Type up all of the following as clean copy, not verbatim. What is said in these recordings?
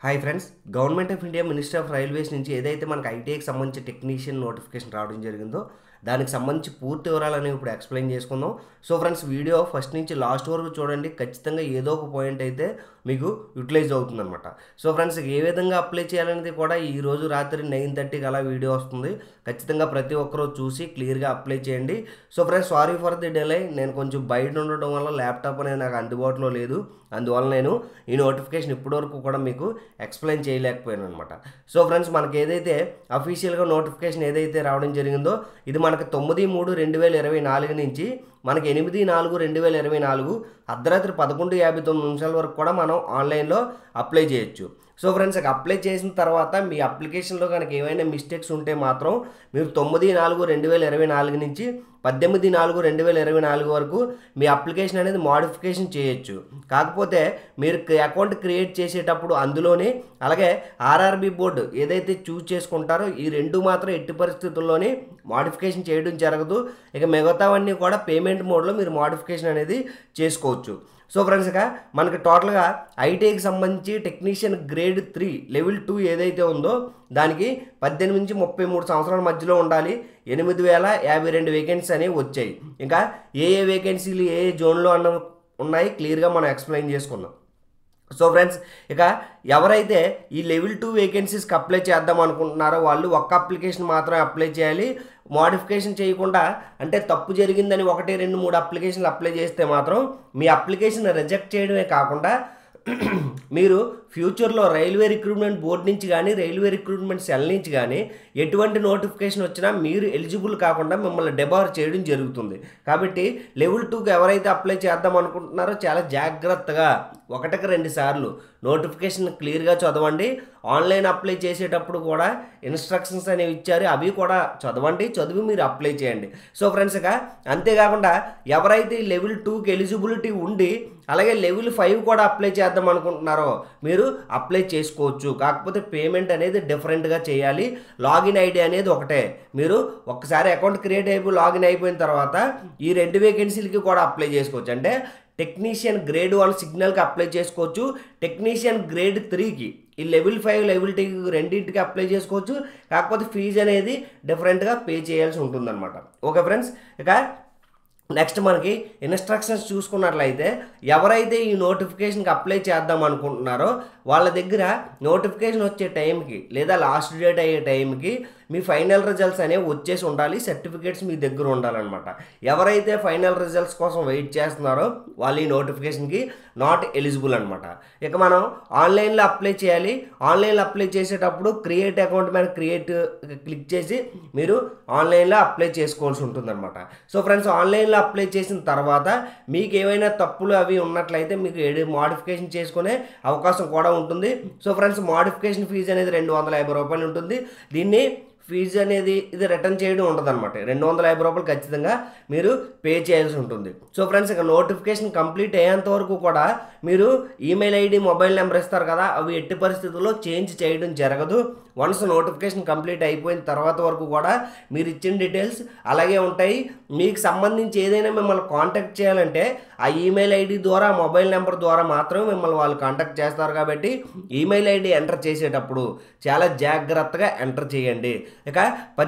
Hi friends, government of India ministry of railways నుంచి ఏదైతే మనకు ఐటీఐకి సంబంధించి టెక్నీషియన్ నోటిఫికేషన్ రావడం జరిగిందో దానికి సంబంధించి పూర్తి వివరాలని ఇప్పుడు ఎక్స్ప్లెయిన్ చేసుకుందాం. సో ఫ్రెండ్స్, వీడియో ఫస్ట్ నుంచి లాస్ట్ వరకు చూడండి. ఖచ్చితంగా ఏదో ఒక పాయింట్ అయితే మీకు యూటిలైజ్ అవుతుందన్నమాట. సో ఫ్రెండ్స్, ఏ విధంగా అప్లై చేయాలనేది కూడా ఈరోజు రాత్రి 9:30కి అలా వీడియో వస్తుంది. ఖచ్చితంగా ప్రతి ఒక్కరూ చూసి క్లియర్గా అప్లై చేయండి. So friends, sorry for the delay. నేను కొంచెం బయట ఉండడం వల్ల ల్యాప్టాప్ అనేది నాకు అందుబాటులో లేదు. అందువల్ల నేను ఈ నోటిఫికేషన్ ఇప్పటివరకు కూడా మీకు ఎక్స్ప్లెయిన్ చేయలేకపోయాను అనమాట. సో ఫ్రెండ్స్, మనకి ఏదైతే అఫీషియల్గా నోటిఫికేషన్ ఏదైతే రావడం జరిగిందో ఇది మనకి 9/3/2024 నుంచి మనకి 8/4/2024 అర్ధరాత్రి 11:59 వరకు కూడా మనం ఆన్లైన్లో అప్లై చేయొచ్చు. సో ఫ్రెండ్స్, అప్లై చేసిన తర్వాత మీ అప్లికేషన్లో కనుక ఏమైనా మిస్టేక్స్ ఉంటే మాత్రం మీరు 9/4/2024 నుంచి 18/4/2024 వరకు మీ అప్లికేషన్ అనేది మోడిఫికేషన్ చేయొచ్చు. కాకపోతే మీరు అకౌంట్ క్రియేట్ చేసేటప్పుడు అందులోనే అలాగే ఆర్ఆర్బీ బోర్డు ఏదైతే చూస్ చేసుకుంటారో ఈ రెండు మాత్రం ఎట్టి పరిస్థితుల్లోనే మోడిఫికేషన్ చేయడం జరగదు. ఇక మిగతావన్నీ కూడా పేమెంట్ మోడ్లో మీరు మోడిఫికేషన్ అనేది చేసుకోవచ్చు. సో ఫ్రెండ్స్, ఇక మనకి టోటల్గా ఐటీఐకి సంబంధించి టెక్నీషియన్ గ్రేడ్ 3 లెవెల్ 2 ఏదైతే ఉందో దానికి 18 నుంచి 33 సంవత్సరాల మధ్యలో ఉండాలి. 8,052 వేకెన్సీ అనేవి వచ్చాయి. ఇంకా ఏ వేకెన్సీలు ఏ జోన్లో ఉన్నాయి క్లియర్గా మనం ఎక్స్ప్లెయిన్ చేసుకుందాం. సో ఫ్రెండ్స్, ఇక ఎవరైతే ఈ లెవెల్ 2 వేకెన్సీస్కి అప్లై చేద్దాం అనుకుంటున్నారో వాళ్ళు ఒక్క అప్లికేషన్ మాత్రమే అప్లై చేయాలి. మోడిఫికేషన్ చేయకుండా, అంటే తప్పు జరిగిందని 1, 2, 3 అప్లికేషన్లు అప్లై చేస్తే మాత్రం మీ అప్లికేషన్ రిజెక్ట్ చేయడమే కాకుండా మీరు ఫ్యూచర్లో రైల్వే రిక్రూట్మెంట్ బోర్డు నుంచి కానీ రైల్వే రిక్రూట్మెంట్ సెల్ నుంచి కానీ ఎటువంటి నోటిఫికేషన్ వచ్చినా మీరు ఎలిజిబుల్ కాకుండా మిమ్మల్ని డిబార్ చేయడం జరుగుతుంది. కాబట్టి లెవెల్ 2కి ఎవరైతే అప్లై చేద్దాం అనుకుంటున్నారో చాలా జాగ్రత్తగా 1కి 2 సార్లు నోటిఫికేషన్ క్లియర్గా చదవండి. ఆన్లైన్ అప్లై చేసేటప్పుడు కూడా ఇన్స్ట్రక్షన్స్ అనేవి ఇచ్చారు, అవి కూడా చదివి మీరు అప్లై చేయండి. సో ఫ్రెండ్స్, ఇక అంతేకాకుండా ఎవరైతే లెవెల్ 2కి ఎలిజిబిలిటీ ఉండి అలాగే లెవెల్ 5 కూడా అప్లై చేద్దాం అనుకుంటున్నారో మీరు అప్లై చేసుకోవచ్చు. కాకపోతే పేమెంట్ అనేది డిఫరెంట్గా చేయాలి. లాగిన్ ఐడి అనేది ఒకటే. మీరు ఒక్కసారి అకౌంట్ క్రియేట్ అయిపోయి లాగిన్ అయిపోయిన తర్వాత ఈ 2 వేకెన్సీలకి కూడా అప్లై చేసుకోవచ్చు. అంటే టెక్నీషియన్ గ్రేడ్ 1 సిగ్నల్కి అప్లై చేసుకోవచ్చు. టెక్నీషియన్ గ్రేడ్ 3కి ఈ లెవెల్ 5 లెవెల్ 2 రెండింటికి అప్లై చేసుకోవచ్చు. కాకపోతే ఫీజు అనేది డిఫరెంట్గా పే చేయాల్సి ఉంటుందన్నమాట. ఓకే ఫ్రెండ్స్, ఇక నెక్స్ట్ మనకి ఇన్స్ట్రక్షన్స్ చూసుకున్నట్లయితే ఎవరైతే ఈ నోటిఫికేషన్కి అప్లై చేద్దాం అనుకుంటున్నారో వాళ్ళ దగ్గర నోటిఫికేషన్ వచ్చే టైంకి లేదా లాస్ట్ డేట్ అయ్యే టైంకి మీ ఫైనల్ రిజల్ట్స్ అనేవి వచ్చేసి ఉండాలి. సర్టిఫికేట్స్ మీ దగ్గర ఉండాలన్నమాట. ఎవరైతే ఫైనల్ రిజల్ట్స్ కోసం వెయిట్ చేస్తున్నారో వాళ్ళు ఈ నోటిఫికేషన్కి నాట్ ఎలిజిబుల్ అనమాట. ఇక మనం ఆన్లైన్లో అప్లై చేయాలి. ఆన్లైన్లో అప్లై చేసేటప్పుడు క్రియేట్ అకౌంట్ మీద క్లిక్ చేసి మీరు ఆన్లైన్లో అప్లై చేసుకోవాల్సి ఉంటుందన్నమాట. సో ఫ్రెండ్స్, ఆన్లైన్లో అప్లై చేసిన తర్వాత మీకు ఏవైనా తప్పులు అవి ఉన్నట్లయితే మీకు మోడిఫికేషన్ చేసుకునే అవకాశం కూడా ఉంటుంది. సో ఫ్రెండ్స్, మోడిఫికేషన్ ఫీజు అనేది 250 రూపాయలు ఉంటుంది. దీన్ని ఫీజు అనేది ఇది రిటర్న్ చేయడం ఉండదు అనమాట. 250 రూపాయలు ఖచ్చితంగా మీరు పే చేయాల్సి ఉంటుంది. సో ఫ్రెండ్స్, ఇక నోటిఫికేషన్ కంప్లీట్ అయ్యేంత వరకు కూడా మీరు ఈమెయిల్ ఐడి మొబైల్ నెంబర్ ఇస్తారు కదా, అవి ఎట్టి పరిస్థితుల్లో చేంజ్ చేయడం జరగదు. వన్స్ నోటిఫికేషన్ కంప్లీట్ అయిపోయిన తర్వాత వరకు కూడా మీరు ఇచ్చిన డీటెయిల్స్ అలాగే ఉంటాయి. మీకు సంబంధించి ఏదైనా మిమ్మల్ని కాంటాక్ట్ చేయాలంటే ఆ ఈమెయిల్ ఐడి ద్వారా మొబైల్ నెంబర్ ద్వారా మాత్రమే మిమ్మల్ని వాళ్ళు కాంటాక్ట్ చేస్తారు. కాబట్టి ఈమెయిల్ ఐడి ఎంటర్ చేసేటప్పుడు చాలా జాగ్రత్తగా ఎంటర్ చేయండి. ఇక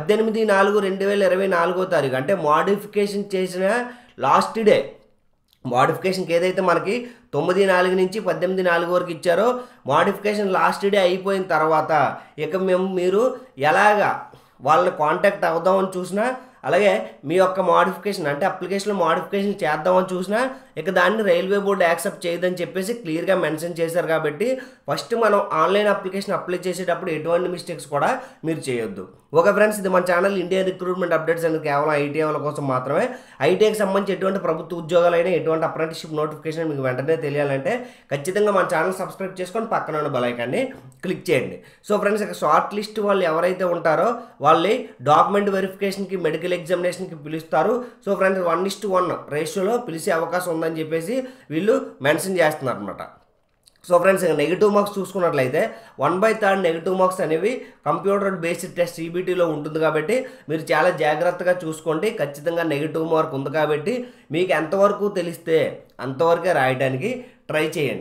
18/4/2024 అంటే మోడిఫికేషన్ చేసిన లాస్ట్ డే, మోడిఫికేషన్కి ఏదైతే మనకి 9/4 నుంచి 18/4 వరకు ఇచ్చారో మోడిఫికేషన్ లాస్ట్ డే అయిపోయిన తర్వాత ఇక మీరు ఎలాగా వాళ్ళని కాంటాక్ట్ అవుదామని చూసినా అలాగే మీ యొక్క మోడిఫికేషన్ అంటే అప్లికేషన్లో మోడిఫికేషన్ చేద్దామని చూసినా ఇక దాన్ని రైల్వే బోర్డు యాక్సెప్ట్ చేయదని చెప్పేసి క్లియర్గా మెన్షన్ చేశారు. కాబట్టి ఫస్ట్ మనం ఆన్లైన్ అప్లికేషన్ అప్లై చేసేటప్పుడు ఎటువంటి మిస్టేక్స్ కూడా మీరు చేయొద్దు. ఓకే ఫ్రెండ్స్, ఇది మన ఛానల్ ఇండియా రిక్రూట్మెంట్ అప్డేట్స్ అనేది కేవలం ఐటీ వాళ్ళ కోసం మాత్రమే. ఐటీఐకి సంబంధించి ఎటువంటి ప్రభుత్వ ఉద్యోగాలైనా ఎటువంటి అప్రెంటిస్షిప్ నోటిఫికేషన్ మీకు వెంటనే తెలియాలంటే ఖచ్చితంగా మన ఛానల్ సబ్స్క్రైబ్ చేసుకొని పక్కన ఉన్న బెల్ ఐకాన్ని క్లిక్ చేయండి. సో ఫ్రెండ్స్, ఇక షార్ట్ లిస్ట్ వాళ్ళు ఎవరైతే ఉంటారో వాళ్ళని డాక్యుమెంట్ వెరిఫికేషన్కి మెడికల్ ఎగ్జామినేషన్కి పిలుస్తారు. సో ఫ్రెండ్స్, 1:1 రేషియోలో పిలిచే అవకాశం ఉందని చెప్పేసి వీళ్ళు మెన్షన్ చేస్తున్నారు అనమాట. సో ఫ్రెండ్స్, నెగిటివ్ మార్క్స్ చూసుకున్నట్లయితే 1/3 నెగిటివ్ మార్క్స్ అనేవి కంప్యూటర్ బేస్డ్ టెస్ట్ ఈబీటీలో ఉంటుంది. కాబట్టి మీరు చాలా జాగ్రత్తగా చూసుకోండి. ఖచ్చితంగా నెగిటివ్ మార్క్ ఉంది కాబట్టి మీకు ఎంతవరకు తెలిస్తే అంతవరకే రాయడానికి ట్రై చేయండి.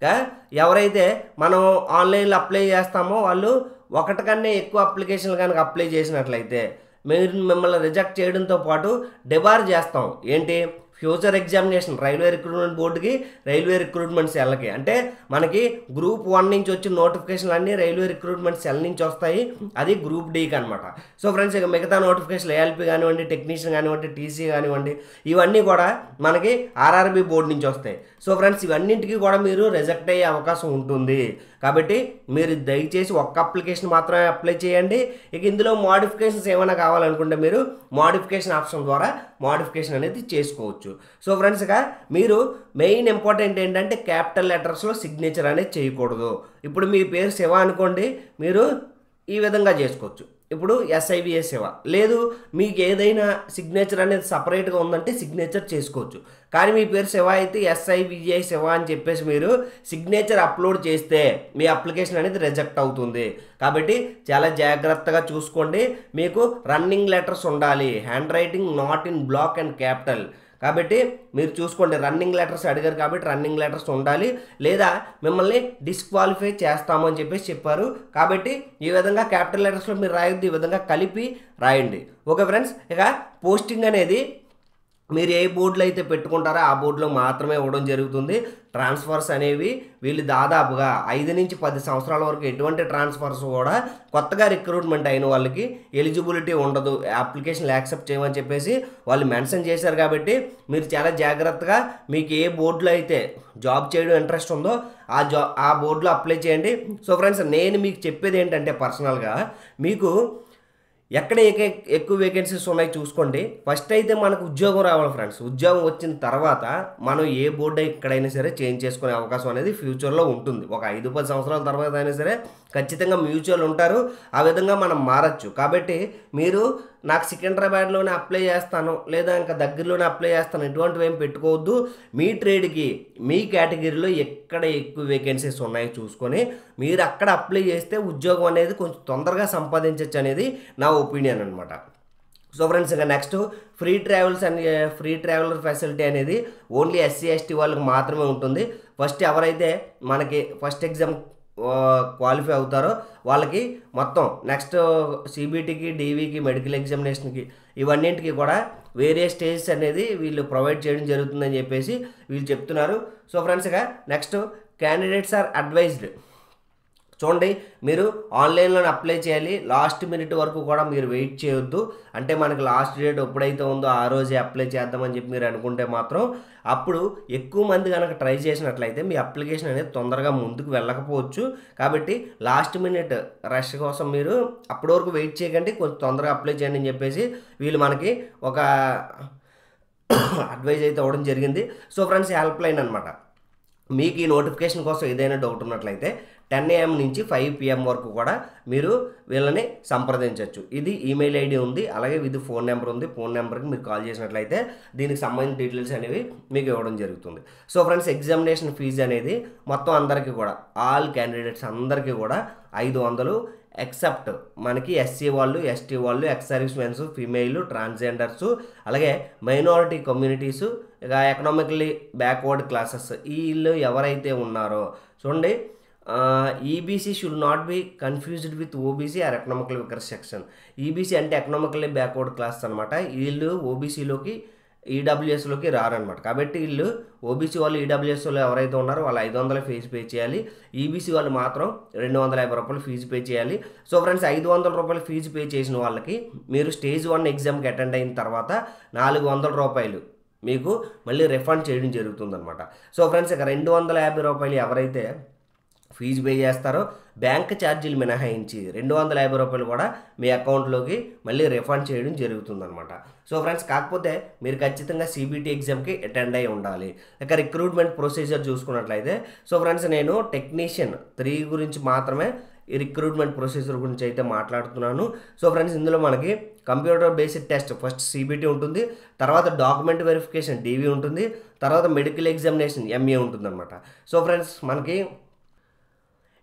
ఎవరైతే మనం ఆన్లైన్లో అప్లై చేస్తామో వాళ్ళు ఒకటి కన్నా ఎక్కువ అప్లికేషన్లు కనుక అప్లై చేసినట్లయితే మిమ్మల్ని రిజెక్ట్ చేయడంతో పాటు డిబార్ చేస్తాం. ఏంటి? ఫ్యూచర్ ఎగ్జామినేషన్ రైల్వే రిక్రూట్మెంట్ బోర్డుకి, రైల్వే రిక్రూట్మెంట్ సెల్కి. అంటే మనకి గ్రూప్ 1 నుంచి వచ్చిన నోటిఫికేషన్లు అన్నీ రైల్వే రిక్రూట్మెంట్ సెల్ నుంచి వస్తాయి, అది గ్రూప్ డీకి అనమాట. సో ఫ్రెండ్స్, ఇక మిగతా నోటిఫికేషన్లు ఏఎల్పీ కానివ్వండి, టెక్నీషియన్ కానివ్వండి, టీసీ కానివ్వండి, ఇవన్నీ కూడా మనకి ఆర్ఆర్బీ బోర్డు నుంచి వస్తాయి. సో ఫ్రెండ్స్, ఇవన్నింటికి కూడా మీరు రిజెక్ట్ అయ్యే అవకాశం ఉంటుంది. కాబట్టి మీరు దయచేసి ఒక్క అప్లికేషన్ మాత్రమే అప్లై చేయండి. ఇక ఇందులో మోడిఫికేషన్స్ ఏమైనా కావాలనుకుంటే మీరు మోడిఫికేషన్ ఆప్షన్ ద్వారా మోడిఫికేషన్ అనేది చేసుకోవచ్చు. సో ఫ్రెండ్స్, ఇక మీరు మెయిన్ ఇంపార్టెంట్ ఏంటంటే క్యాపిటల్ లెటర్స్లో సిగ్నేచర్ అనేది చేయకూడదు. ఇప్పుడు మీ పేరు శివ అనుకోండి, మీరు ఈ విధంగా చేసుకోవచ్చు. ఇప్పుడు SIVA శివ. లేదు, మీకు ఏదైనా సిగ్నేచర్ అనేది సపరేట్గా ఉందంటే సిగ్నేచర్ చేసుకోవచ్చు. కానీ మీ పేరు శివ అయితే SIVA శివ అని చెప్పేసి మీరు సిగ్నేచర్ అప్లోడ్ చేస్తే మీ అప్లికేషన్ అనేది రిజెక్ట్ అవుతుంది. కాబట్టి చాలా జాగ్రత్తగా చూసుకోండి. మీకు రన్నింగ్ లెటర్స్ ఉండాలి, handwriting not in block and capital. కాబట్టి మీరు చూసుకోండి, రన్నింగ్ లెటర్స్ అడిగారు కాబట్టి రన్నింగ్ లెటర్స్ ఉండాలి, లేదా మిమ్మల్ని డిస్క్వాలిఫై చేస్తాము అని చెప్పేసి చెప్పారు. కాబట్టి ఈ విధంగా క్యాపిటల్ లెటర్స్లో మీరు రాయొద్దు, ఈ విధంగా కలిపి రాయండి. ఓకే ఫ్రెండ్స్, ఇక పోస్టింగ్ అనేది మీరు ఏ బోర్డులో అయితే పెట్టుకుంటారో ఆ బోర్డులో మాత్రమే ఇవ్వడం జరుగుతుంది. ట్రాన్స్ఫర్స్ అనేవి వీళ్ళు దాదాపుగా 5 నుంచి 10 సంవత్సరాల వరకు ఎటువంటి ట్రాన్స్ఫర్స్ కూడా కొత్తగా రిక్రూట్మెంట్ అయిన వాళ్ళకి ఎలిజిబిలిటీ ఉండదు, అప్లికేషన్లు యాక్సెప్ట్ చేయమని చెప్పేసి వాళ్ళు మెన్షన్ చేశారు. కాబట్టి మీరు చాలా జాగ్రత్తగా మీకు ఏ బోర్డులో అయితే జాబ్ చేయడం ఇంట్రెస్ట్ ఉందో ఆ బోర్డులో అప్లై చేయండి. సో ఫ్రెండ్స్, నేను మీకు చెప్పేది ఏంటంటే పర్సనల్గా మీకు ఎక్కడ ఎక్కువ వేకెన్సీస్ ఉన్నాయి చూసుకోండి. ఫస్ట్ అయితే మనకు ఉద్యోగం రావాలి ఫ్రెండ్స్. ఉద్యోగం వచ్చిన తర్వాత మనం ఏ బోర్డు ఎక్కడైనా సరే చేంజ్ చేసుకునే అవకాశం అనేది ఫ్యూచర్లో ఉంటుంది. ఒక 5-10 సంవత్సరాల తర్వాత అయినా సరే ఖచ్చితంగా మ్యూచువల్ ఉంటారు, ఆ విధంగా మనం మారచ్చు. కాబట్టి మీరు నాకు సికింద్రాబాద్లోనే అప్లై చేస్తాను, లేదా ఇంకా దగ్గరలోనే అప్లై చేస్తాను, ఇటువంటివి ఏం పెట్టుకోవద్దు. మీ ట్రేడ్కి, మీ కేటగిరీలో ఎక్కడ ఎక్కువ వేకెన్సీస్ ఉన్నాయో చూసుకొని మీరు అక్కడ అప్లై చేస్తే ఉద్యోగం అనేది కొంచెం తొందరగా సంపాదించవచ్చు అనేది నా ఒపీనియన్ అనమాట. సో ఫ్రెండ్స్, ఇంకా నెక్స్ట్ ఫ్రీ ట్రావెలర్ ఫెసిలిటీ అనేది ఓన్లీ SC ST వాళ్ళకి మాత్రమే ఉంటుంది. ఫస్ట్ ఎవరైతే మనకి ఫస్ట్ ఎగ్జామ్ క్వాలిఫై అవుతారో వాళ్ళకి మొత్తం నెక్స్ట్ CBTకి, DVకి, మెడికల్ ఎగ్జామినేషన్కి, ఇవన్నింటికి కూడా వేరే స్టేజెస్ అనేది వీళ్ళు ప్రొవైడ్ చేయడం జరుగుతుందని చెప్పేసి వీళ్ళు చెప్తున్నారు. సో ఫ్రెండ్స్, ఇక నెక్స్ట్ క్యాండిడేట్స్ ఆర్ అడ్వైజ్డ్. చూడండి, మీరు ఆన్లైన్లోనే అప్లై చేయాలి. లాస్ట్ మినిట్ వరకు కూడా మీరు వెయిట్ చేయొద్దు. అంటే మనకి లాస్ట్ డేట్ ఎప్పుడైతే ఉందో ఆ రోజే అప్లై చేద్దామని చెప్పి మీరు అనుకుంటే మాత్రం అప్పుడు ఎక్కువ మంది కనుక ట్రై చేసినట్లయితే మీ అప్లికేషన్ అనేది తొందరగా ముందుకు వెళ్ళకపోవచ్చు. కాబట్టి లాస్ట్ మినిట్ రష్ కోసం మీరు అప్పటి వరకు వెయిట్ చేయకండి, కొంచెం తొందరగా అప్లై చేయండి అని చెప్పేసి వీళ్ళు మనకి ఒక అడ్వైజ్ అయితే ఇవ్వడం జరిగింది. సో ఫ్రెండ్స్, హెల్ప్ లైన్ అనమాట. మీకు ఈ నోటిఫికేషన్ కోసం ఏదైనా డౌట్ ఉన్నట్లయితే 10 AM నుంచి 5 PM వరకు కూడా మీరు వీళ్ళని సంప్రదించవచ్చు. ఇది ఈమెయిల్ ID ఉంది, అలాగే ఇది ఫోన్ నెంబర్ ఉంది. ఫోన్ నెంబర్కి మీరు కాల్ చేసినట్లయితే దీనికి సంబంధించిన డీటెయిల్స్ అనేవి మీకు ఇవ్వడం జరుగుతుంది. సో ఫ్రెండ్స్, ఎగ్జామినేషన్ ఫీజు అనేది మొత్తం అందరికీ కూడా, ఆల్ క్యాండిడేట్స్ అందరికీ కూడా 500, ఎక్సెప్ట్ మనకి SC వాళ్ళు, ST వాళ్ళు, ex service mens, female, transgenders, అలాగే మైనారిటీ కమ్యూనిటీసు, ఇక ఎకనామికల్లీ బ్యాక్వర్డ్ క్లాసెస్ వీళ్ళు ఎవరైతే ఉన్నారో చూడండి, EBC should not be confused with OBC or economical weaker section. EBC అంటే ఎకనామికల్లీ బ్యాక్వర్డ్ క్లాస్ అనమాట. వీళ్ళు OBCలోకి, EWSలోకి రారనమాట. కాబట్టి వీళ్ళు OBC వాళ్ళు, EWSలో ఎవరైతే ఉన్నారో వాళ్ళు 500 ఫీజు పే చేయాలి. EBC వాళ్ళు మాత్రం 250 రూపాయలు ఫీజు పే చేయాలి. సో ఫ్రెండ్స్, 500 రూపాయలు ఫీజు పే చేసిన వాళ్ళకి మీరు స్టేజ్ 1 ఎగ్జామ్కి అటెండ్ అయిన తర్వాత 400 రూపాయలు మీకు మళ్ళీ రిఫండ్ చేయడం జరుగుతుందన్నమాట. సో ఫ్రెండ్స్, ఇక 250 రూపాయలు ఎవరైతే ఫీజు పే చేస్తారో బ్యాంక్ ఛార్జీలు మినహాయించి 250 రూపాయలు కూడా మీ అకౌంట్లోకి మళ్ళీ రిఫండ్ చేయడం జరుగుతుందన్నమాట. సో ఫ్రెండ్స్, కాకపోతే మీరు ఖచ్చితంగా CBT ఎగ్జామ్కి అటెండ్ అయి ఉండాలి. ఇక రిక్రూట్మెంట్ ప్రొసీజర్ చూసుకున్నట్లయితే, సో ఫ్రెండ్స్, నేను టెక్నీషియన్ 3 గురించి మాత్రమే ఈ రిక్రూట్మెంట్ ప్రొసీజర్ గురించి అయితే మాట్లాడుతున్నాను. సో ఫ్రెండ్స్, ఇందులో మనకి computer based test first CBT ఉంటుంది, తర్వాత డాక్యుమెంట్ వెరిఫికేషన్ DV ఉంటుంది, తర్వాత మెడికల్ ఎగ్జామినేషన్ MA ఉంటుందన్నమాట. సో ఫ్రెండ్స్, మనకి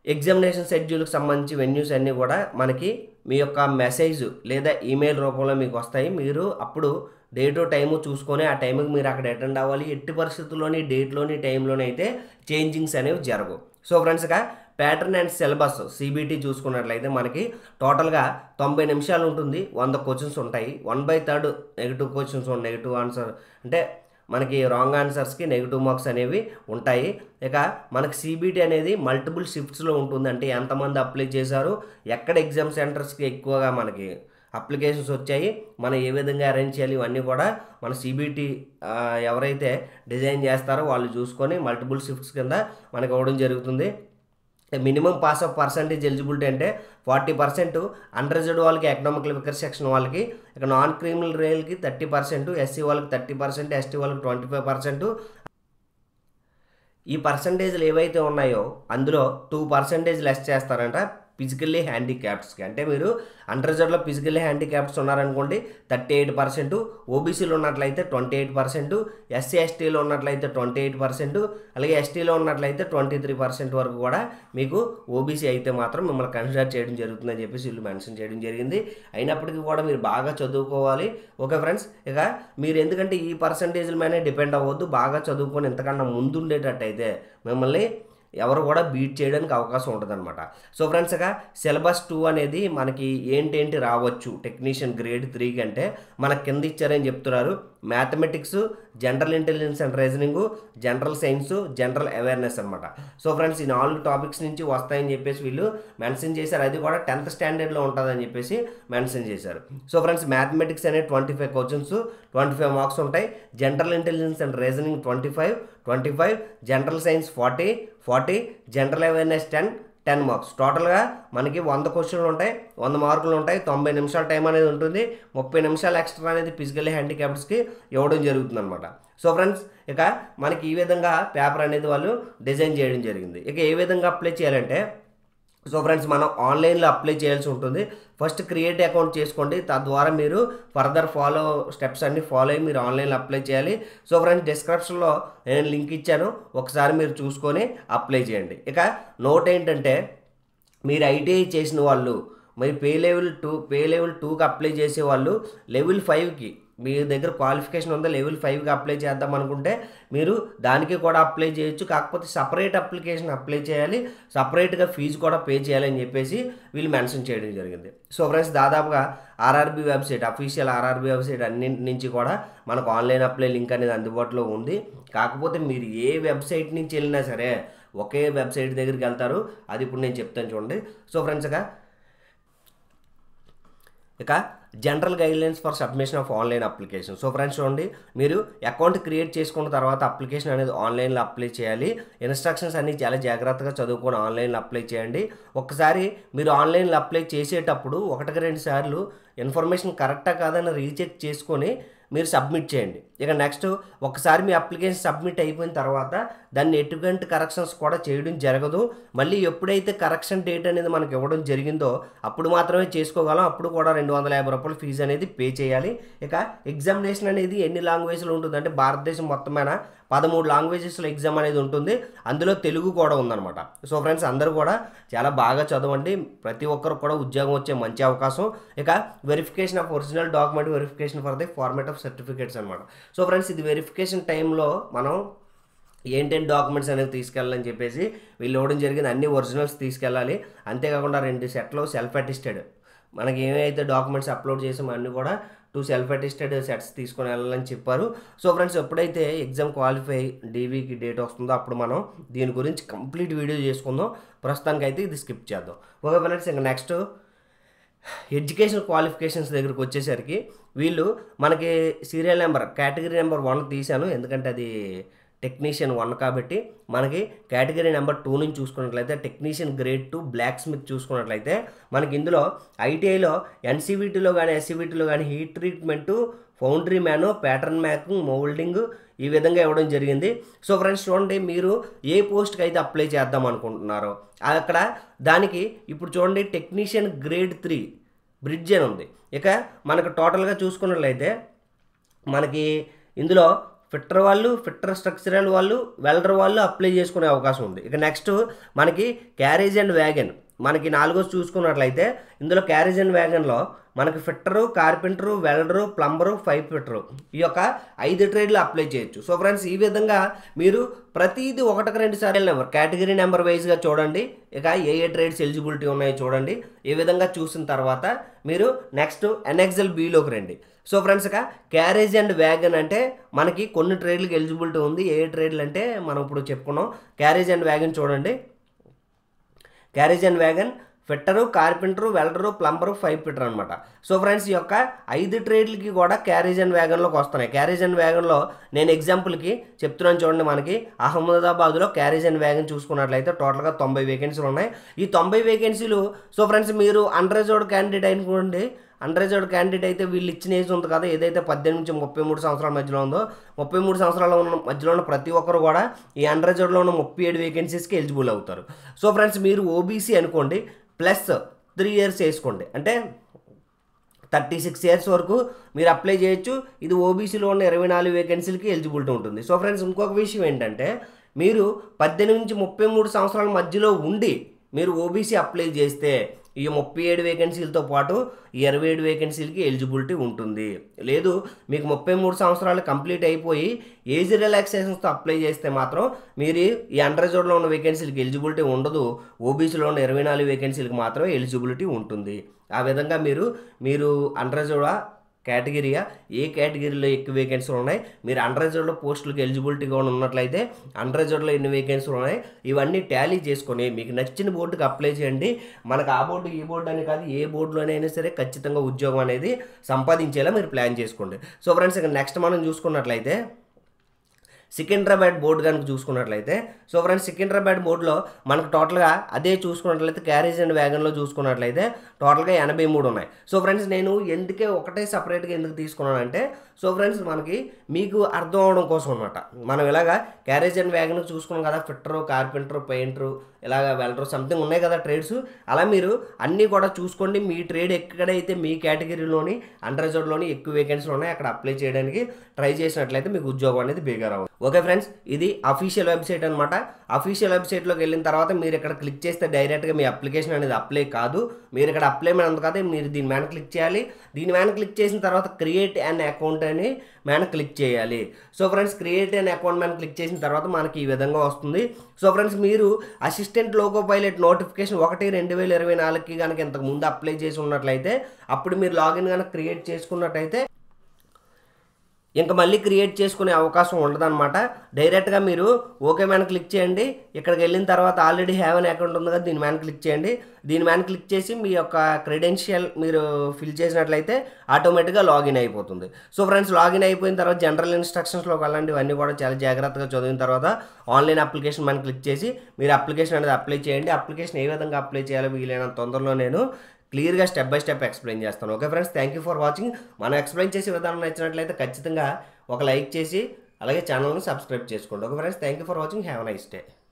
ఎగ్జామినేషన్ షెడ్యూల్కి సంబంధించి వెన్యూస్ అన్నీ కూడా మనకి మీ యొక్క మెసేజ్ లేదా ఈమెయిల్ రూపంలో మీకు వస్తాయి. మీరు అప్పుడు డేటు టైము చూసుకొని ఆ టైంకి మీరు అక్కడ అటెండ్ అవ్వాలి. ఎట్టి పరిస్థితుల్లోని డేట్లోని టైంలోని అయితే చేంజింగ్స్ అనేవి జరగవు. సో ఫ్రెండ్స్గా ప్యాటర్న్ అండ్ సిలబస్ CBT చూసుకున్నట్లయితే మనకి టోటల్గా 90 నిమిషాలు ఉంటుంది. 100 క్వశ్చన్స్ ఉంటాయి. 1/3 నెగిటివ్ క్వశ్చన్స్, నెగిటివ్ ఆన్సర్ అంటే మనకి రాంగ్ ఆన్సర్స్కి నెగిటివ్ మార్క్స్ అనేవి ఉంటాయి. ఇక మనకి CBT అనేది మల్టిపుల్ షిఫ్ట్స్లో ఉంటుంది. అంటే ఎంతమంది అప్లై చేశారు, ఎక్కడ ఎగ్జామ్ సెంటర్స్కి ఎక్కువగా మనకి అప్లికేషన్స్ వచ్చాయి, మనం ఏ విధంగా అరేంజ్ చేయాలి, ఇవన్నీ కూడా మన CBT ఎవరైతే డిజైన్ చేస్తారో వాళ్ళు చూసుకొని మల్టిపుల్ షిఫ్ట్స్ కింద మనకి ఇవ్వడం జరుగుతుంది. Minimum pass of percentage eligibility అంటే 40% అన్రిజర్వ్డ్ వాళ్ళకి, ఎకనామికల్ వీకర్ సెక్షన్ వాళ్ళకి, ఇక నాన్ క్రిమినల్ రేల్కి 30%, SC వాళ్ళకి 30%, ST వాళ్ళకి 25%. ఈ పర్సంటేజ్లు ఏవైతే ఉన్నాయో అందులో 2% లెస్ చేస్తారంట ఫిజికల్లీ హ్యాండిక్యాప్డ్స్కి. అంటే మీరు అండర్జర్వ్లో ఫిజికల్లీ హ్యాండిక్యాప్డ్స్ ఉన్నారనుకోండి 38%, ఓబీసీలో ఉన్నట్లయితే 28%, SC STలో ఉన్నట్లయితే 28%, అలాగే STలో ఉన్నట్లయితే 23% వరకు కూడా మీకు ఓబీసీ అయితే మాత్రం మిమ్మల్ని కన్సిడర్ చేయడం జరుగుతుందని చెప్పేసి వీళ్ళు మెన్షన్ చేయడం జరిగింది. అయినప్పటికీ కూడా మీరు బాగా చదువుకోవాలి. ఓకే ఫ్రెండ్స్, ఇక మీరు ఎందుకంటే ఈ పర్సంటేజ్ల మీదనే డిపెండ్ అవ్వద్దు. బాగా చదువుకొని ఇంతకన్నా ముందుండేటట్టయితే మిమ్మల్ని ఎవరు కూడా బీట్ చేయడానికి అవకాశం ఉంటుందన్నమాట. సో ఫ్రెండ్స్, ఇక సిలబస్ 2 అనేది మనకి ఏంటేంటి రావచ్చు టెక్నీషియన్ గ్రేడ్ 3 కంటే మనకు కింద ఇచ్చారని చెప్తున్నారు. Mathematics, general intelligence and reasoning, general science, general awareness అనమాట. సో ఫ్రెండ్స్, ఈ 4 టాపిక్స్ నుంచి వస్తాయని చెప్పేసి వీళ్ళు మెన్షన్ చేశారు. అది కూడా 10th స్టాండర్డ్లో ఉంటుందని చెప్పేసి మెన్షన్ చేశారు. సో ఫ్రెండ్స్, మ్యాథమెటిక్స్ అనేది 25 క్వశ్చన్స్, 25 మార్క్స్ ఉంటాయి. General intelligence and reasoning 25, general science 40, general awareness 10 marks. టోటల్గా మనకి 100 క్వశ్చన్లు ఉంటాయి, 100 మార్కులు ఉంటాయి. 90 నిమిషాల టైం అనేది ఉంటుంది. 30 నిమిషాలు ఎక్స్ట్రా అనేది ఫిజికల్లీ హ్యాండిక్యాప్డ్స్కి ఇవ్వడం జరుగుతుంది అనమాట. సో ఫ్రెండ్స్, ఇక మనకి ఈ విధంగా పేపర్ అనేది వాళ్ళు డిజైన్ చేయడం జరిగింది. ఇక ఏ విధంగా అప్లై చేయాలంటే, సో ఫ్రెండ్స్, మనం ఆన్లైన్లో అప్లై చేయాల్సి ఉంటుంది. ఫస్ట్ క్రియేట్ అకౌంట్ చేసుకోండి. తద్వారా మీరు ఫర్దర్ స్టెప్స్ అన్ని ఫాలో అయ్యి మీరు ఆన్లైన్లో అప్లై చేయాలి. సో ఫ్రెండ్స్, డిస్క్రిప్షన్లో నేను లింక్ ఇచ్చాను, ఒకసారి మీరు చూసుకొని అప్లై చేయండి. ఇక నోట్ ఏంటంటే, మీరు ITI చేసిన వాళ్ళు, మరి పే లెవెల్ 2కి అప్లై చేసే వాళ్ళు లెవెల్ 5కి మీ దగ్గర క్వాలిఫికేషన్ ఉందా, లెవెల్ 5కి అప్లై చేద్దాం అనుకుంటే మీరు దానికి కూడా అప్లై చేయొచ్చు. కాకపోతే సపరేట్ అప్లికేషన్ అప్లై చేయాలి, సపరేట్గా ఫీజు కూడా పే చేయాలని చెప్పేసి వీళ్ళు మెన్షన్ చేయడం జరిగింది. సో ఫ్రెండ్స్, దాదాపుగా RRB website, official RRB website అన్నింటి నుంచి కూడా మనకు ఆన్లైన్ అప్లై లింక్ అనేది అందుబాటులో ఉంది. కాకపోతే మీరు ఏ వెబ్సైట్ నుంచి వెళ్ళినా సరే ఒకే వెబ్సైట్ దగ్గరికి వెళ్తారు. అది ఇప్పుడు నేను చెప్తాను చూడండి. సో ఫ్రెండ్స్, ఇక general guidelines for submission of online application. So friends చూడండి, మీరు అకౌంట్ క్రియేట్ చేసుకున్న తర్వాత అప్లికేషన్ అనేది ఆన్లైన్లో అప్లై చేయాలి. ఇన్స్ట్రక్షన్స్ అన్ని చాలా జాగ్రత్తగా చదువుకొని ఆన్లైన్లో అప్లై చేయండి. ఒకసారి మీరు ఆన్లైన్లో అప్లై చేసేటప్పుడు 1-2 సార్లు ఇన్ఫర్మేషన్ కరెక్టా కాదని రీచెక్ చేసుకొని మీరు సబ్మిట్ చేయండి. ఇక నెక్స్ట్, ఒకసారి మీ అప్లికేషన్ సబ్మిట్ అయిపోయిన తర్వాత దాన్ని ఎటువంటి కరెక్షన్స్ కూడా చేయడం జరగదు. మళ్ళీ ఎప్పుడైతే కరెక్షన్ డేట్ అనేది మనకి ఇవ్వడం జరిగిందో అప్పుడు మాత్రమే చేసుకోగలం. అప్పుడు కూడా ₹250 ఫీజు అనేది పే చేయాలి. ఇక ఎగ్జామినేషన్ అనేది ఎన్ని లాంగ్వేజ్లో ఉంటుందంటే, భారతదేశం మొత్తమైన 13 లాంగ్వేజెస్లో ఎగ్జామ్ అనేది ఉంటుంది. అందులో తెలుగు కూడా ఉందన్నమాట. సో ఫ్రెండ్స్, అందరూ కూడా చాలా బాగా చదవండి. ప్రతి ఒక్కరు కూడా ఉద్యోగం వచ్చే మంచి అవకాశం. ఇక verification of original document, verification for the format of certificates అనమాట. సో ఫ్రెండ్స్, ఇది వెరిఫికేషన్ టైంలో మనం ఏంటంటే డాక్యుమెంట్స్ అనేది తీసుకెళ్ళాలని చెప్పేసి వీళ్ళు ఇవ్వడం జరిగింది. అన్ని ఒరిజినల్స్ తీసుకెళ్ళాలి. అంతేకాకుండా 2 సెట్లు సెల్ఫ్ అటెస్టెడ్, మనకి ఏమైతే డాక్యుమెంట్స్ అప్లోడ్ చేసామో అన్నీ కూడా 2 సెల్ఫ్ అటెస్టెడ్ సెట్స్ తీసుకొని వెళ్ళాలని చెప్పారు. సో ఫ్రెండ్స్, ఎప్పుడైతే ఎగ్జామ్ క్వాలిఫై DVకి డేట్ వస్తుందో అప్పుడు మనం దీని గురించి కంప్లీట్ వీడియో చేసుకుందాం. ప్రస్తుతానికైతే ఇది స్కిప్ చేద్దాం. ఓకే ఫ్రెండ్స్, ఇంకా నెక్స్ట్ ఎడ్యుకేషన్ క్వాలిఫికేషన్స్ దగ్గరికి వచ్చేసరికి వీళ్ళు మనకి సీరియల్ నెంబర్ కేటగిరీ నెంబర్ 1 తీశాను, ఎందుకంటే అది టెక్నీషియన్ 1 కాబట్టి. మనకి కేటగిరీ నెంబర్ 2 నుంచి చూసుకున్నట్లయితే టెక్నీషియన్ గ్రేడ్ 2 బ్లాక్ స్మిత్ చూసుకున్నట్లయితే మనకి ఇందులో ITIలో NCVTలో కానీ SCVTలో కానీ heat treatment, foundry man, pattern making, moulding ఈ విధంగా ఇవ్వడం జరిగింది. సో ఫ్రెండ్స్ చూడండి, మీరు ఏ పోస్ట్కి అయితే అప్లై చేద్దాం అనుకుంటున్నారో అక్కడ దానికి ఇప్పుడు చూడండి టెక్నీషియన్ గ్రేడ్ 3 బ్రిడ్జ్ అని ఉంది. ఇక మనకు టోటల్గా చూసుకున్నట్లయితే మనకి ఇందులో ఫిట్టర్ వాళ్ళు, ఫిట్టర్ స్ట్రక్చరల్ వాళ్ళు, వెల్డర్ వాళ్ళు అప్లై చేసుకునే అవకాశం ఉంది. ఇక నెక్స్ట్ మనకి క్యారేజ్ అండ్ వ్యాగన్, మనకి 4వ చూసుకున్నట్లయితే ఇందులో క్యారేజ్ అండ్ వ్యాగన్లో మనకి fitter, carpenter, welder, plumber, pipe fitter ఈ యొక్క 5 ట్రేడ్లు అప్లై చేయొచ్చు. సో ఫ్రెండ్స్ ఈ విధంగా మీరు ప్రతిదీ 1-2 సార్లు నెంబర్ కేటగిరీ నెంబర్ వైజ్గా చూడండి. ఇక ఏ ట్రేడ్స్ ఎలిజిబిలిటీ ఉన్నాయో చూడండి. ఈ విధంగా చూసిన తర్వాత మీరు నెక్స్ట్ ఎన్ఎక్స్ఎల్ బిలోకి రండి. సో ఫ్రెండ్స్ ఇక క్యారేజ్ అండ్ వ్యాగన్ అంటే మనకి కొన్ని ట్రేడ్లకు ఎలిజిబిలిటీ ఉంది. ఏ ట్రేడ్లు అంటే మనం ఇప్పుడు చెప్పుకున్నాం. క్యారేజ్ అండ్ వ్యాగన్ చూడండి. Carriage and wagon fitter, carpenter, welder, plumber, pipe fitter అనమాట. సో ఫ్రెండ్స్ ఈ యొక్క 5 ట్రేడ్లకి కూడా క్యారేజ్ అండ్ వ్యాగన్లోకి వస్తున్నాయి. క్యారేజ్ అండ్ వ్యాగన్లో నేను ఎగ్జాంపుల్కి చెప్తున్నాను చూడండి. మనకి అహ్మదాబాద్లో క్యారేజ్ అండ్ వ్యాగన్ చూసుకున్నట్లయితే టోటల్గా 90 వేకెన్సీలు ఉన్నాయి. ఈ 90 వేకెన్సీలు సో ఫ్రెండ్స్ మీరు అన్రిజర్వ్డ్ క్యాండిడేట్ అనుకోండి. అన్రిజర్వ్డ్ క్యాండిడేట్ అయితే వీళ్ళు ఇచ్చిన ఏజ్ ఉంది కదా, ఏదైతే 18 నుంచి 33 సంవత్సరాల మధ్యలో ఉందో, 33 సంవత్సరాల మధ్యలో ఉన్న ప్రతి ఒక్కరు కూడా ఈ అన్రిజర్వ్డ్లో ఉన్న 37 వేకెన్సీస్కి ఎలిజిబుల్ అవుతారు. సో ఫ్రెండ్స్ మీరు ఓబీసీ అనుకోండి, ప్లస్ 3 ఇయర్స్ వేసుకోండి, అంటే 36 ఇయర్స్ వరకు మీరు అప్లై చేయొచ్చు. ఇది ఓబీసీలో ఉన్న 24 వేకెన్సీలకి ఎలిజిబిలిటీ ఉంటుంది. సో ఫ్రెండ్స్ ఇంకొక విషయం ఏంటంటే మీరు 18 నుంచి 33 సంవత్సరాల మధ్యలో ఉండి మీరు ఓబీసీ అప్లై చేస్తే ఈ 37 వేకెన్సీలతో పాటు ఈ 27 వేకెన్సీలకి ఎలిజిబిలిటీ ఉంటుంది. లేదు మీకు 33 సంవత్సరాలు కంప్లీట్ అయిపోయి ఏజ్ రిలాక్సేషన్స్తో అప్లై చేస్తే మాత్రం మీరు ఈ అన్రిజర్వ్డ్లో ఉన్న వేకెన్సీలకి ఎలిజిబిలిటీ ఉండదు. ఓబీసీలో ఉన్న 24 వేకెన్సీలకి మాత్రమే ఎలిజిబిలిటీ ఉంటుంది. ఆ విధంగా మీరు అన్రిజర్వ్డ్ కేటగిరీగా ఏ కేటగిరీలో ఎక్కువ వేకెన్సీలు ఉన్నాయి, మీరు అన్రిజర్వ్డ్ పోస్టులకు ఎలిజిబిలిటీగా ఉన్నట్లయితే అన్రిజర్వ్డ్లో ఎన్ని వేకెన్సీలు ఉన్నాయి, ఇవన్నీ టాలీ చేసుకొని మీకు నచ్చిన బోర్డుకి అప్లై చేయండి. మనకు ఆ బోర్డు ఈ బోర్డు అని కాదు, ఏ బోర్డులోనైనా సరే ఖచ్చితంగా ఉద్యోగం అనేది సంపాదించేలా మీరు ప్లాన్ చేసుకోండి. సో ఫ్రెండ్స్ ఇక నెక్స్ట్ మనం చూసుకున్నట్లయితే సికింద్రాబాద్ బోర్డు కనుక చూసుకున్నట్లయితే, సో ఫ్రెండ్స్ సికింద్రాబాద్ బోర్డులో మనకు టోటల్గా అదే చూసుకున్నట్లయితే క్యారేజ్ అండ్ వ్యాగన్లో చూసుకున్నట్లయితే టోటల్గా 83 ఉన్నాయి. సో ఫ్రెండ్స్ నేను ఎందుకే ఒకటే సపరేట్గా ఎందుకు తీసుకున్నానంటే, సో ఫ్రెండ్స్ మనకి మీకు అర్థం అవడం కోసం అనమాట. మనం ఇలాగా క్యారేజ్ అండ్ వ్యాగన్ చూసుకున్నాం కదా, ఫిట్టరు, కార్పెంటరు, పెయింటరు, ఇలాగ వెల్డరు సంథింగ్ ఉన్నాయి కదా ట్రేడ్స్. అలా మీరు అన్నీ కూడా చూసుకోండి. మీ ట్రేడ్ ఎక్కడైతే మీ కేటగిరీలోని అన్రిజర్వ్డ్లోని ఎక్కువ వేకెన్సీలు ఉన్నాయి అక్కడ అప్లై చేయడానికి ట్రై చేసినట్లయితే మీకు ఉద్యోగం అనేది బేగా రావు. ఓకే ఫ్రెండ్స్, ఇది అఫీషియల్ వెబ్సైట్ అనమాట. అఫీషియల్ వెబ్సైట్లోకి వెళ్ళిన తర్వాత మీరు ఇక్కడ క్లిక్ చేస్తే డైరెక్ట్గా మీ అప్లికేషన్ అనేది అప్లై కాదు. మీరు ఇక్కడ అప్లై మీద ఉంది కదా, మీరు దీని మీద క్లిక్ చేయాలి. దీని మీద క్లిక్ చేసిన తర్వాత క్రియేట్ అన్ అకౌంట్ అని మీద క్లిక్ చేయాలి. So friends create an account మీద క్లిక్ చేసిన తర్వాత మనకి ఈ విధంగా వస్తుంది. సో ఫ్రెండ్స్ మీరు అసిస్టెంట్ లోకో పైలట్ నోటిఫికేషన్ 1/2024కి కనుక ఇంతకు ముందు అప్లై చేసి ఉన్నట్లయితే అప్పుడు మీరు లాగిన్ కనుక క్రియేట్ చేసుకున్నట్టయితే ఇంకా మళ్ళీ క్రియేట్ చేసుకునే అవకాశం ఉండదన్నమాట. డైరెక్ట్గా మీరు ఓకే మీద క్లిక్ చేయండి. ఇక్కడికి వెళ్ళిన తర్వాత ఆల్రెడీ హ్యావ్ అన్ అకౌంట్ ఉంది కదా, దీని మీద క్లిక్ చేయండి. దీని మీద క్లిక్ చేసి మీ యొక్క క్రెడెన్షియల్ మీరు ఫిల్ చేసినట్లయితే ఆటోమేటిక్గా లాగిన్ అయిపోతుంది. సో ఫ్రెండ్స్ లాగిన్ అయిపోయిన తర్వాత జనరల్ ఇన్స్ట్రక్షన్స్లోకి వెళ్ళండి. ఇవన్నీ కూడా చాలా జాగ్రత్తగా చదివిన తర్వాత ఆన్లైన్ అప్లికేషన్ మీద క్లిక్ చేసి మీరు అప్లికేషన్ అనేది అప్లై చేయండి. అప్లికేషన్ ఏ విధంగా అప్లై చేయాలో వీలైనంత తొందరలో నేను క్లియర్గా స్టెప్ బై స్టెప్ ఎక్స్ప్లెయిన్ చేస్తాను. Okay friends, thank you for watching. మనం ఎక్స్ప్లెయిన్ చేసే విధానం నచ్చినట్లయితే ఖచ్చితంగా ఒక లైక్ చేసి అలాగే ఛానల్ని సబ్స్క్రైబ్ చేసుకోండి. Okay friends, thank you for watching. Have a nice day.